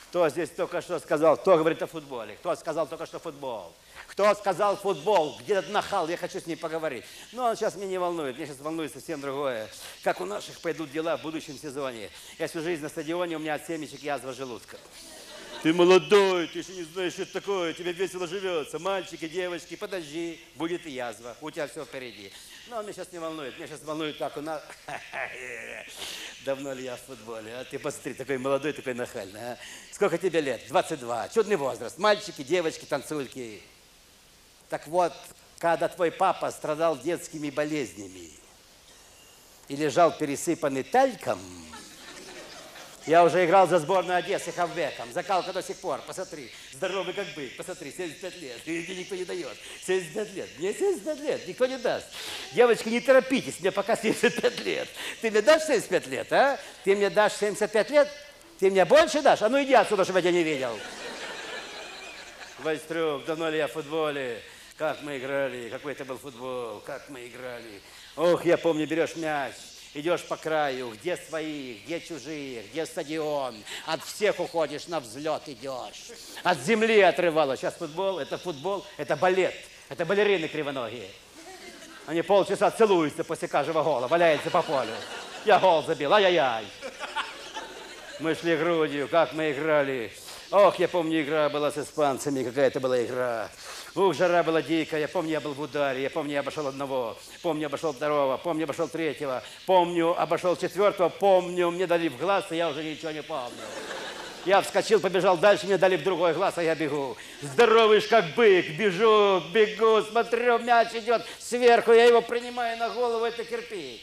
Кто здесь только что сказал, кто говорит о футболе? Кто сказал только что футбол? Кто сказал футбол? Где этот нахал? Я хочу с ней поговорить. Но он сейчас меня не волнует. Меня сейчас волнует совсем другое. Как у наших пойдут дела в будущем сезоне. Я всю жизнь на стадионе, у меня от семечек язва желудка. Ты молодой, ты еще не знаешь, что это такое. Тебе весело живется. Мальчики, девочки, подожди, будет и язва. У тебя все впереди. Но он меня сейчас не волнует. Меня сейчас волнует, как у нас... Давно ли я в футболе? А ты посмотри, такой молодой, такой нахальный. А? Сколько тебе лет? 22. Чудный возраст. Мальчики, девочки, танцульки. Так вот, когда твой папа страдал детскими болезнями и лежал пересыпанный тальком, я уже играл за сборную Одессы хавбеком. Закалка до сих пор. Посмотри. Здоровый как бык. Посмотри. 75 лет. И мне никто не дает. 75 лет. Мне 75 лет. Никто не даст. Девочки, не торопитесь. Мне пока 75 лет. Ты мне дашь 75 лет, а? Ты мне дашь 75 лет? Ты мне больше дашь? А ну иди отсюда, чтобы я тебя не видел. Войстрюк, давно ли я в футболе? Как мы играли. Какой это был футбол. Как мы играли. Ох, я помню, берешь мяч. Идешь по краю, где свои, где чужие, где стадион. От всех уходишь, на взлет идешь. От земли отрывало. Сейчас футбол, это балет. Это балерины кривоногие. Они полчаса целуются после каждого гола, валяются по полю. Я гол забил, ай-яй-яй. Мы шли грудью, как мы играли. Ох, я помню, игра была с испанцами, какая-то была игра. Ух, жара была дикая, я помню, я был в ударе, я помню, я обошел одного, помню, обошел второго, помню, обошел третьего, помню, обошел четвертого, помню, мне дали в глаз, и я уже ничего не помню. Я вскочил, побежал дальше, мне дали в другой глаз, а я бегу. Здоровый ж как бык, бежу, бегу, смотрю, мяч идет сверху, я его принимаю на голову, это кирпич.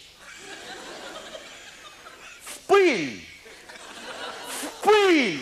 В пыль! В пыль!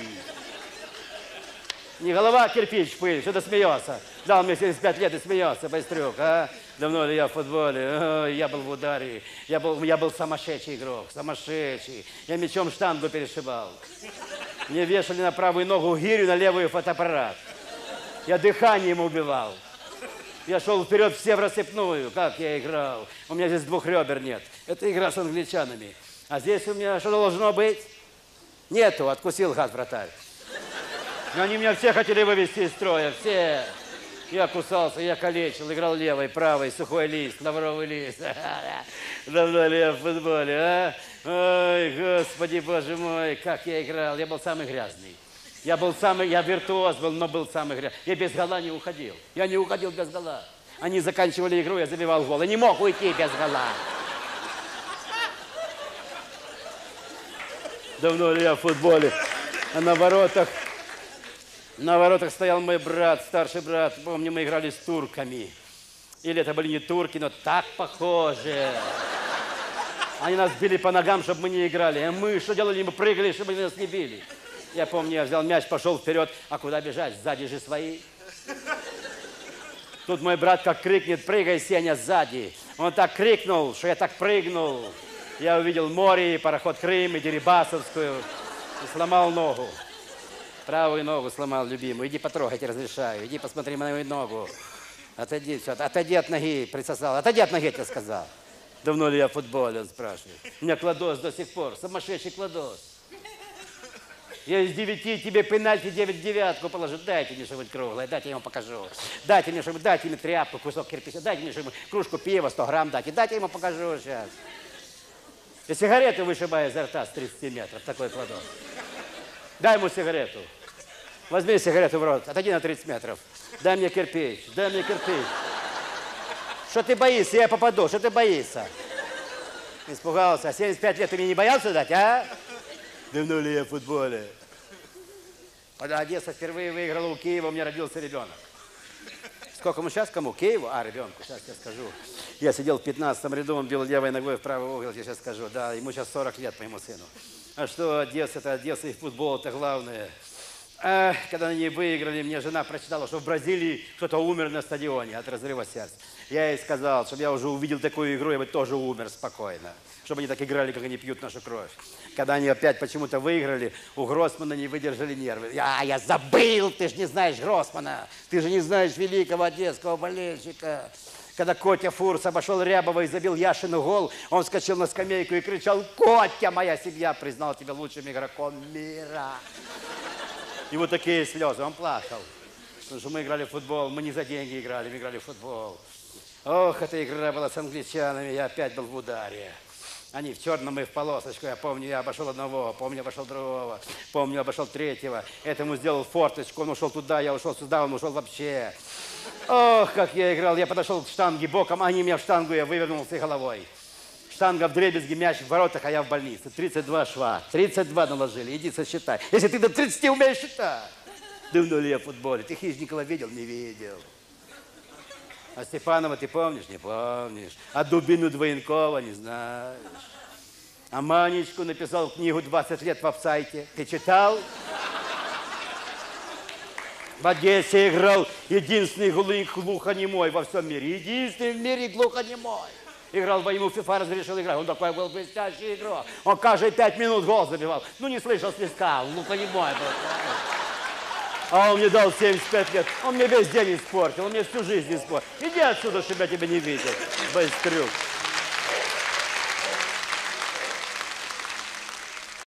Не голова, а кирпич в пыль, что ты смеешься? Дал мне 75 лет и смеется, Байстрюк, а? Давно ли я в футболе? Ой, я был в ударе. Я был сумасшедший игрок, сумасшедший. Я мячом штангу перешибал. Мне вешали на правую ногу гирю, на левую фотоаппарат. Я дыханием убивал. Я шел вперед все в рассыпную. Как я играл. У меня здесь 2 ребер нет. Это игра с англичанами. А здесь у меня что должно быть? Нету, откусил гад вратарь. Но они меня все хотели вывести из строя, все. Я кусался, я калечил, играл левой, правой, сухой лист, лавровый лист. Давно ли я в футболе, а? Ой, Господи, Боже мой, как я играл. Я был самый грязный. Я виртуоз был, но был самый грязный. Я без гола не уходил. Я не уходил без гола. Они заканчивали игру, я забивал гол. Я не мог уйти без гола. Давно ли я в футболе? А на воротах стоял мой брат, старший брат. Помню, мы играли с турками. Или это были не турки, но так похожи. Они нас били по ногам, чтобы мы не играли. А мы что делали? Мы прыгали, чтобы они нас не били. Я помню, я взял мяч, пошел вперед. А куда бежать? Сзади же свои. Тут мой брат как крикнет: прыгай, Сеня, сзади. Он так крикнул, что я так прыгнул. Я увидел море, пароход Крым и Дерибасовскую. И сломал ногу. Правую ногу сломал, любимую. Иди потрогать, разрешаю. Иди посмотри на мою ногу. Отойди, все. Отойди от ноги, присосал. Отойди от ноги, я тебе сказал. Давно ли я в футболе, он спрашивает. У меня кладос до сих пор, сумасшедший кладос. Я из 9 тебе пенальти 9 в девятку положу. Дайте мне что-нибудь круглое, дайте я ему покажу. Дайте мне что-нибудь, дайте мне тряпку, кусок кирпича. Дайте мне что-нибудь, кружку пива, 100 грамм дайте. Дайте я ему покажу сейчас. Я сигарету вышибаю изо рта с 30 метров, такой кладос. Дай ему сигарету. Возьми сигарету в рот, отойди на 30 метров. Дай мне кирпич, дай мне кирпич. Что ты боишься? Я попаду, что ты боишься? Испугался. А 75 лет ты меня не боялся дать, а? Давно ли я в футболе? Когда Одесса впервые выиграла у Киева, у меня родился ребенок. Сколько ему сейчас? Кому? Киеву? А, ребенку, сейчас я скажу. Я сидел в 15-м ряду, он бил левой ногой в правый угол, я сейчас скажу. Да, ему сейчас 40 лет, моему сыну. А что Одесса, это Одесса и футбол, это главное. А, когда они выиграли, мне жена прочитала, что в Бразилии кто-то умер на стадионе от разрыва сердца. Я ей сказал, чтобы я уже увидел такую игру, я бы тоже умер спокойно. Чтобы они так играли, как они пьют нашу кровь. Когда они опять почему-то выиграли, у Гроссмана не выдержали нервы. Я забыл, ты же не знаешь Гроссмана. Ты же не знаешь великого одесского болельщика. Когда Котя Фурс обошел Рябова и забил Яшину гол, он вскочил на скамейку и кричал: «Котя, моя семья признала тебя лучшим игроком мира». И вот такие слезы, он плакал. Потому что мы играли в футбол, мы не за деньги играли, мы играли в футбол. Ох, эта игра была с англичанами, я опять был в ударе. Они в черном и в полосочку. Я помню, я обошел одного, помню, обошел другого, помню, обошел третьего. Этому сделал форточку, он ушел туда, я ушел сюда, он ушел вообще. Ох, как я играл. Я подошел к штанге боком, они меня в штангу, я вывернулся головой. Штанга вдребезги, мяч в воротах, а я в больнице. 32 шва, 32 наложили, иди сосчитай. Если ты до 30 умеешь считать. Давно ли я в футболе? Ты Хижникова видел? Не видел. А Степанова ты помнишь? Не помнишь. А Дубину Двоенкова не знаешь. А Манечку написал книгу «20 лет в офсайде». Ты читал? В Одессе играл единственный глухонемой во всем мире. Единственный в мире глухонемой. Играл во ему, ФИФА разрешил играть. Он такой был блестящий игрок. Он каждые 5 минут гол забивал. Ну не слышал свистка, глухонемой был. А он мне дал 75 лет. Он мне весь день испортил, он мне всю жизнь испортил. Иди отсюда, чтобы я тебя не видел. Быстрюк.